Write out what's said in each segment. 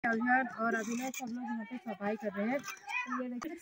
है और अभी ना सब लोग यहाँ पे सफाई कर रहे हैं। तो ये देखिए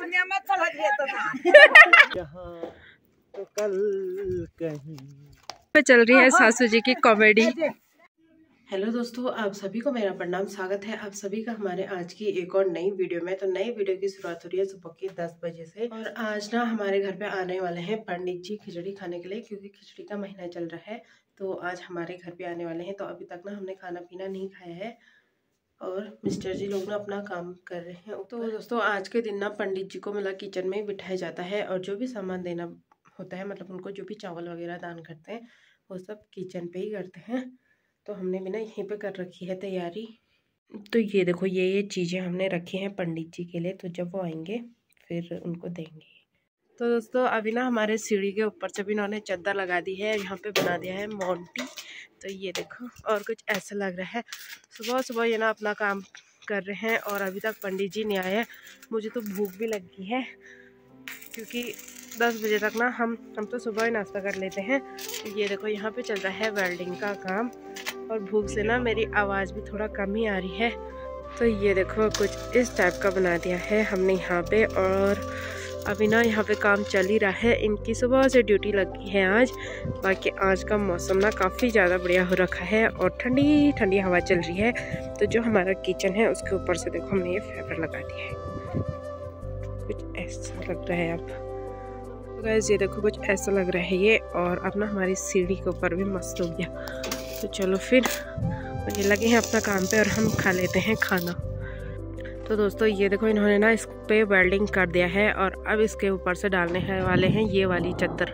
तो कल कहीं पे चल रही है सासू जी की कॉमेडी। हेलो दोस्तों, आप सभी को मेरा प्रणाम। स्वागत है आप सभी का हमारे आज की एक और नई वीडियो में। तो नई वीडियो की शुरुआत हो रही है सुबह के 10 बजे से और आज ना हमारे घर पे आने वाले हैं पंडित जी खिचड़ी खाने के लिए, क्योंकि खिचड़ी का महीना चल रहा है। तो आज हमारे घर पे आने वाले हैं। तो अभी तक ना हमने खाना पीना नहीं खाया है और मिस्टर जी लोग ना अपना काम कर रहे हैं। तो दोस्तों आज के दिन ना पंडित जी को मतलब किचन में ही बिठाया जाता है और जो भी सामान देना होता है, मतलब उनको जो भी चावल वगैरह दान करते हैं वो सब किचन पे ही करते हैं। तो हमने भी ना यहीं पे कर रखी है तैयारी। तो ये देखो ये चीज़ें हमने रखी हैं पंडित जी के लिए, तो जब वो आएंगे फिर उनको देंगे। तो दोस्तों अभी ना हमारे सीढ़ी के ऊपर से भी इन्होंने चादर लगा दी है, यहाँ पे बना दिया है मोंटी। तो ये देखो और कुछ ऐसा लग रहा है। सुबह सुबह ये ना अपना काम कर रहे हैं और अभी तक पंडित जी नहीं आए हैं। मुझे तो भूख भी लगी है, क्योंकि 10 बजे तक ना हम तो सुबह ही नाश्ता कर लेते हैं। तो ये देखो यहाँ पे चल रहा है वेल्डिंग का काम और भूख से ना मेरी आवाज़ भी थोड़ा कम ही आ रही है। तो ये देखो कुछ इस टाइप का बना दिया है हमने यहाँ पे और अभी ना यहाँ पे काम चल ही रहा है। इनकी सुबह से ड्यूटी लगी है आज। बाकी आज का मौसम ना काफ़ी ज़्यादा बढ़िया हो रखा है और ठंडी ठंडी हवा चल रही है। तो जो हमारा किचन है उसके ऊपर से देखो हमने ये फाइबर लगा दिया है, कुछ ऐसा लग रहा है। अब तो गाइस ये देखो कुछ ऐसा लग रहा है ये। और अब ना हमारी सीढ़ी के ऊपर भी मस्त हो गया। तो चलो फिर ये लगे हैं अपना काम पे और हम खा लेते हैं खाना। तो दोस्तों ये देखो इन्होंने ना इस पे वेल्डिंग कर दिया है और अब इसके ऊपर से डालने वाले हैं ये वाली चादर।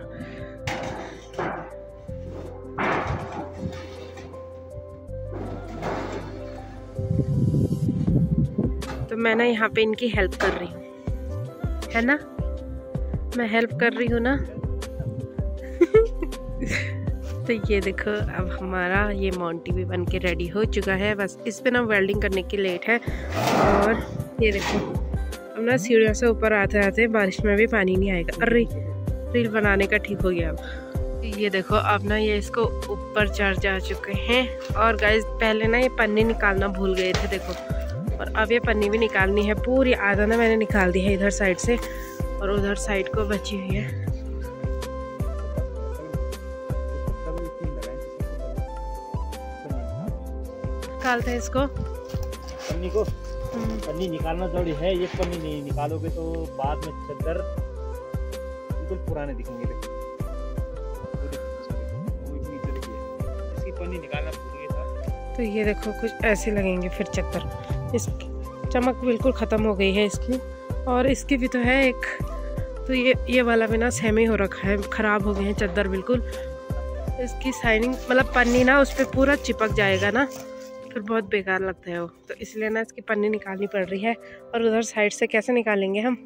तो मैं ना यहाँ पे इनकी हेल्प कर रही हूँ, है ना, मैं हेल्प कर रही हूँ ना। तो ये देखो अब हमारा ये मोंटी भी बन के रेडी हो चुका है। बस इस पे ना वेल्डिंग करने की लेट है। और ये देखो अब ना सीढ़ियों से ऊपर आते आते बारिश में भी पानी नहीं आएगा। अरे रील बनाने का ठीक हो गया। अब ये देखो अब ना ये इसको ऊपर चढ़ जा चुके हैं। और गाइस पहले ना ये पन्नी निकालना भूल गए थे देखो, और अब ये पन्नी भी निकालनी है पूरी। आधा ना मैंने निकाल दी है इधर साइड से और उधर साइड को बची हुई है। निकालते हैं इसको पन्नी को। पन्नी निकालना जरूरी है। ये पन्नी नहीं निकालोगे तो बाद में चादर बिल्कुल पुराने दिखेंगे। इसकी पन्नी निकालना जरूरी था। तो ये देखो कुछ ऐसे लगेंगे फिर चादर। इसकी चमक बिल्कुल ख़त्म हो गई है इसकी। और इसकी भी तो है एक, तो ये वाला भी ना सेम ही हो रखा है, ख़राब हो गए हैं चादर बिल्कुल। इसकी शाइनिंग मतलब पन्नी ना उस पर पूरा चिपक जाएगा ना, फिर बहुत बेकार लगता है वो। तो इसलिए ना इसकी पन्नी निकालनी पड़ रही है। और उधर साइड से कैसे निकालेंगे हम?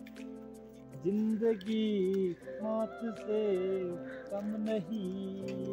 जिंदगी मौत से कम नहीं।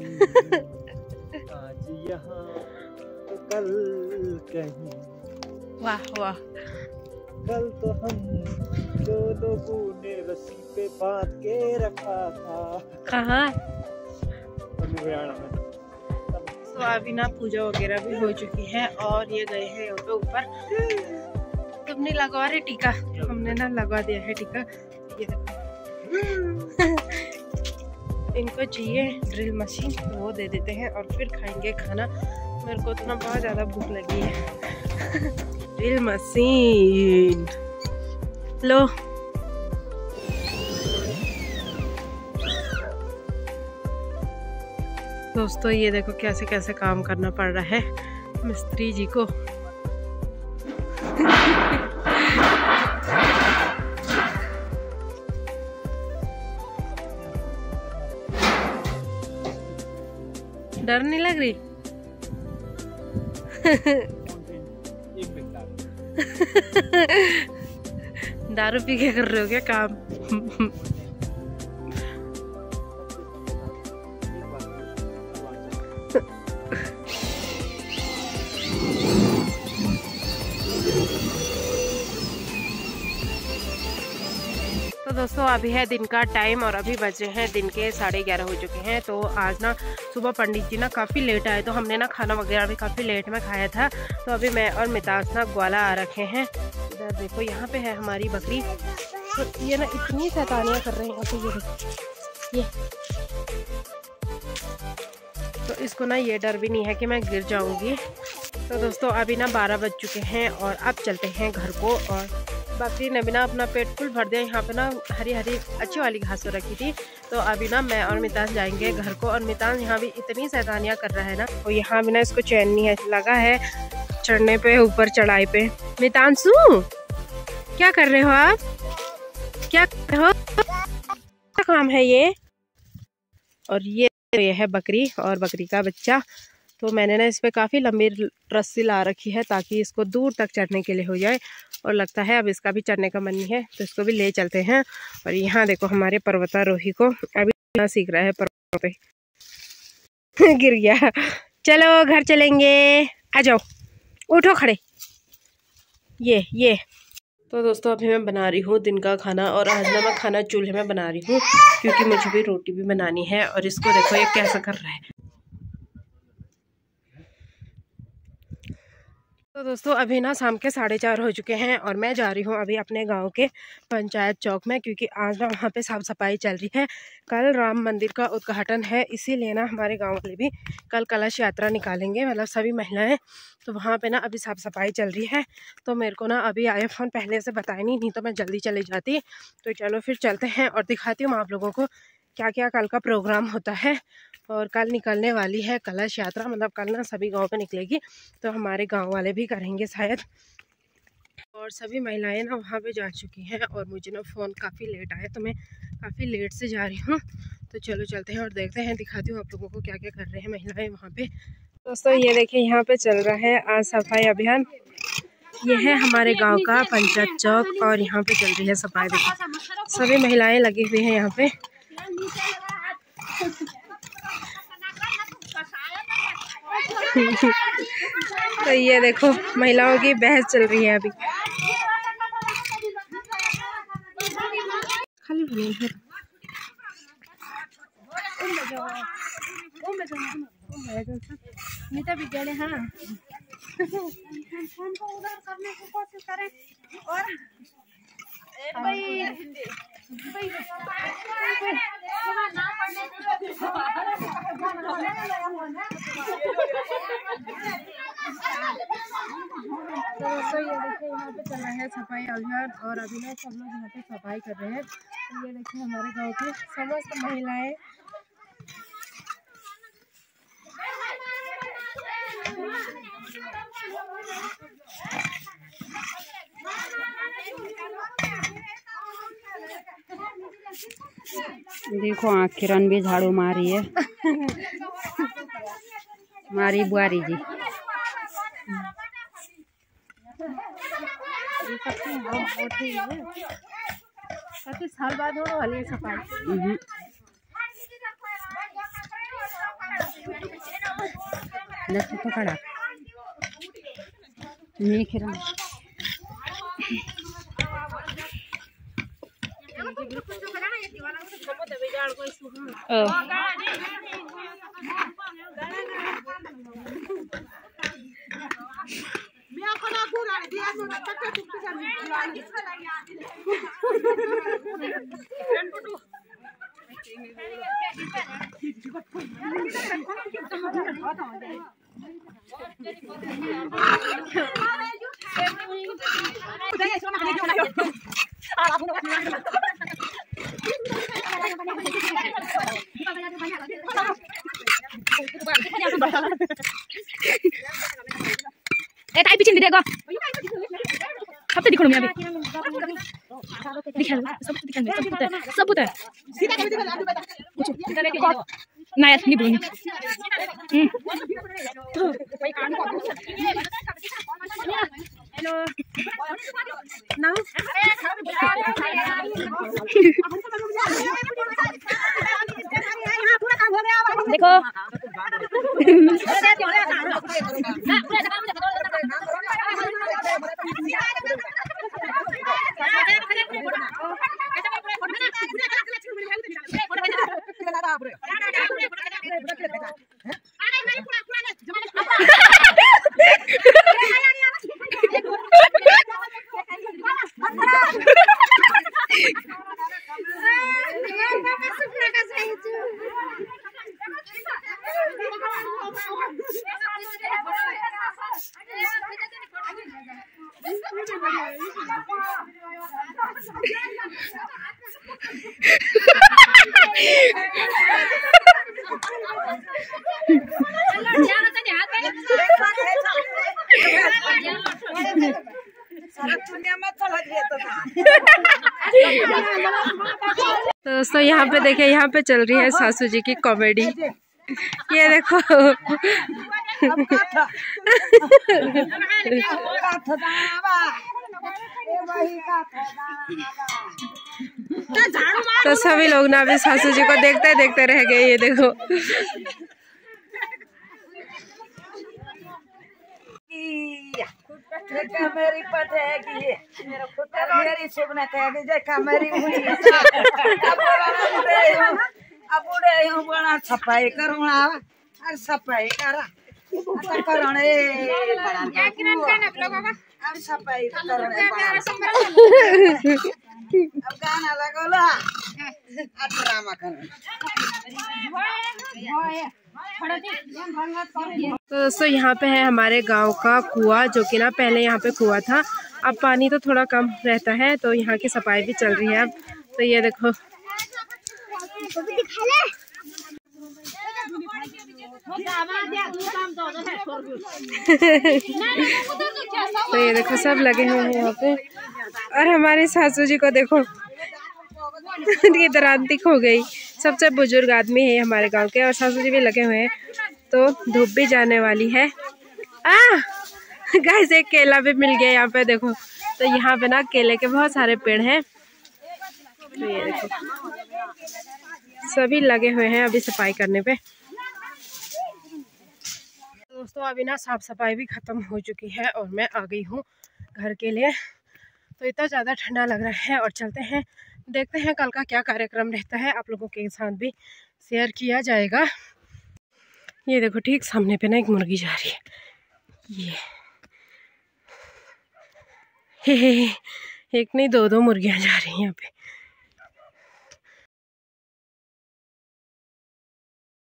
आज यहाँ तो कल कहीं। वाह वाह। कल तो हम दो लोगों ने रस्सी पे बांध के रखा था। कहाँ? हरियाणा में। तो अभी ना पूजा वगैरह भी हो चुकी है और ये गए हैं यहाँ पे ऊपर। तुमने लगवा रहे टीका? हमने ना लगवा दिया है टीका। ये देखो इनको चाहिए ड्रिल मशीन, तो वो दे देते हैं और फिर खाएंगे खाना। मेरे को तो ना बहुत ज़्यादा भूख लगी है। ड्रिल मशीन लो। दोस्तों ये देखो कैसे कैसे काम करना पड़ रहा है मिस्त्री जी को। डर नहीं लग रही? दारू पी के कर रहे हो क्या काम? तो दोस्तों अभी है दिन का टाइम और अभी बजे हैं दिन के 11:30 हो चुके हैं। तो आज ना सुबह पंडित जी ना काफ़ी लेट आए, तो हमने ना खाना वगैरह भी काफ़ी लेट में खाया था। तो अभी मैं और मिताज ना ग्वाला आ रखे हैं। इधर देखो यहाँ पे है हमारी बकरी। तो ये ना इतनी शैतानियाँ कर रहे हैं। तो ये देखो ये, तो इसको ना ये डर भी नहीं है कि मैं गिर जाऊँगी। तो दोस्तों अभी ना 12 बज चुके हैं और अब चलते हैं घर को। और बकरी ने भी ना अपना पेट फुल भर दिया। यहाँ पे ना हरी हरी अच्छी वाली घास रखी थी। तो अभी ना मैं और मिताज जाएंगे घर को। और मिताज यहाँ भी इतनी शैतानियाँ कर रहा है ना, तो यहाँ भी ना इसको चैन नहीं है, लगा है चढ़ने पे, ऊपर चढ़ाई पे। मितांशु क्या कर रहे हो आप? क्या कर रहे हो? क्या काम है ये? और ये है बकरी और बकरी का बच्चा। तो मैंने ना इस पर काफ़ी लंबी रस्सी ला रखी है ताकि इसको दूर तक चढ़ने के लिए हो जाए। और लगता है अब इसका भी चढ़ने का मन नहीं है, तो इसको भी ले चलते हैं। और यहाँ देखो हमारे पर्वतारोही को अभी सीख रहा है पर्वत पे गिर गया। चलो घर चलेंगे, आ जाओ, उठो खड़े। ये तो दोस्तों अभी मैं बना रही हूँ दिन का खाना। और आज ना मैं खाना चूल्हे में बना रही हूँ क्योंकि मुझे भी रोटी भी बनानी है। और इसको देखो ये कैसा कर रहा है। तो दोस्तों अभी ना शाम के 4:30 हो चुके हैं और मैं जा रही हूँ अभी अपने गांव के पंचायत चौक में, क्योंकि आज ना वहाँ पे साफ़ सफाई चल रही है। कल राम मंदिर का उद्घाटन है, इसीलिए ना हमारे गांव वाले भी कल कलश यात्रा निकालेंगे, मतलब सभी महिलाएं। तो वहाँ पे ना अभी साफ़ सफाई चल रही है। तो मेरे को ना अभी आया फ़ोन पहले से बताया नहीं तो मैं जल्दी चली जाती। तो चलो फिर चलते हैं और दिखाती हूँ आप लोगों को क्या क्या कल का प्रोग्राम होता है। और कल निकलने वाली है कलश यात्रा, मतलब कल ना सभी गांव में निकलेगी। तो हमारे गांव वाले भी करेंगे शायद। और सभी महिलाएं ना वहाँ पे जा चुकी हैं। और मुझे ना फ़ोन काफ़ी लेट आया, तो मैं काफ़ी लेट से जा रही हूँ। तो चलो चलते हैं और देखते हैं, दिखाती हूँ आप लोगों को क्या क्या कर रहे हैं महिलाएं वहाँ पे। दोस्तों ये देखिए यहाँ पे चल रहा है आज सफाई अभियान। ये है हमारे गाँव का पंचायत चौक और यहाँ पे चल रही है सफाई। देखो सभी महिलाएँ लगी हुई हैं यहाँ पे। तो ये देखो महिलाओं की बहस चल रही है अभी। खाली नीता विद्यालय हाँ को उधर करने की कोशिश करें। और तो ये देखिए यहाँ पे चल रहा है सफाई अभियान और अभी ना सब लोग यहाँ पे सफाई कर रहे हैं। तो ये देखिए हमारे गांव की समस्त महिलाएं देखो आँख किरण भी झाड़ू मारी है हमारी बुआरी जी। 25 साल बाद होने वाली है सफाई। देखो पकड़ा नहीं किरण ए टाइप पीछे दिखेगा सब तो दिखो मैं अभी दिखा सब दिखा सब होता है ना यार नहीं बोलूं हेलो नाउ देखो दोस्तों यहाँ पे देखिए, यहाँ पे चल रही है सासू जी की कॉमेडी। ये देखो तो सभी लोग ना अभी सासू जी को देखते देखते रह गए। ये देखो मेरी पटेगी मेरी सुबह कहेगी जे कमरी हुई अब उड़े हूँ बड़ा सफाई करूँगा और सफाई करा करने अब सफाई करने अब गाना लगोला ड्रामा करने। तो दोस्तों यहाँ पे है हमारे गांव का कुआं, जो कि ना पहले यहाँ पे कुआं था, अब पानी तो थोड़ा कम रहता है, तो यहाँ की सफाई भी चल रही है अब। तो ये देखो तो ये देखो सब लगे हुए हैं यहाँ पे। और हमारे सासू जी को देखो ये दरांतिक हो गई। सबसे बुजुर्ग आदमी है हमारे गांव के, और सासू जी भी लगे हुए हैं। तो धूप भी जाने वाली है। गाइस एक केला भी मिल गया यहाँ पे देखो। तो यहाँ पे ना केले के बहुत सारे पेड़ हैं। तो ये देखो सभी लगे हुए हैं अभी सफाई करने पे। दोस्तों अभी ना साफ सफाई भी खत्म हो चुकी है और मैं आ गई हूँ घर के लिए। तो इतना ज़्यादा ठंडा लग रहा है और चलते हैं, देखते हैं कल का क्या कार्यक्रम रहता है, आप लोगों के साथ भी शेयर किया जाएगा। ये देखो ठीक सामने पे ना एक मुर्गी जा रही है। ये एक नहीं दो मुर्गियाँ जा रही हैं यहाँ पे।